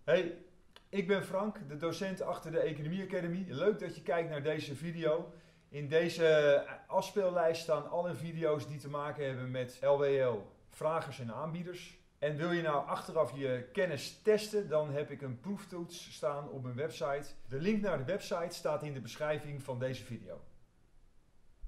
Hey, ik ben Frank, de docent achter de Economie Academy. Leuk dat je kijkt naar deze video. In deze afspeellijst staan alle video's die te maken hebben met LWL, vragers en aanbieders. En wil je nou achteraf je kennis testen, dan heb ik een proeftoets staan op mijn website. De link naar de website staat in de beschrijving van deze video.